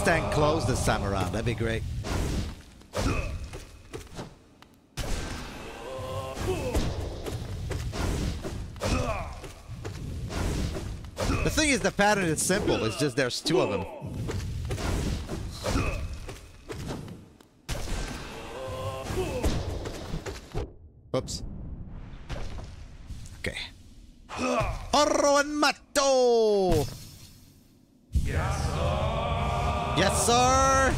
stand close this time around. That'd be great. The thing is, the pattern is simple. It's just there's two of them. Oops. Okay. Oro and Mato! Yes, sir. Yes, sir!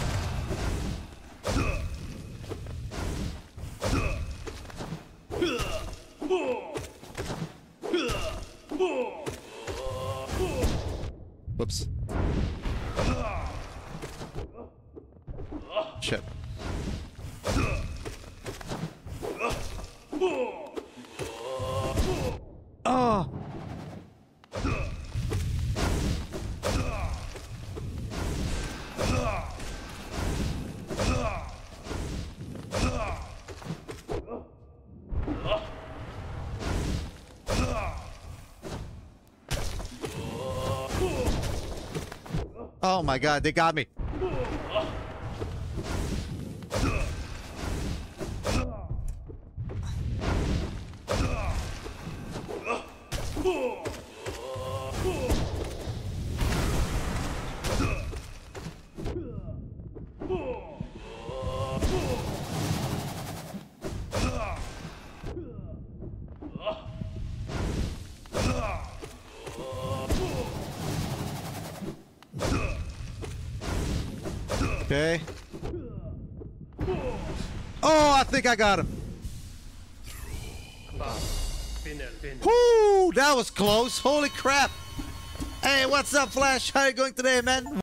Whoops. Shit. Oh! Oh my god, they got me. Okay. Oh, I think I got him. Whoo, that was close. Holy crap. Hey, what's up, Flash? How you going today, man?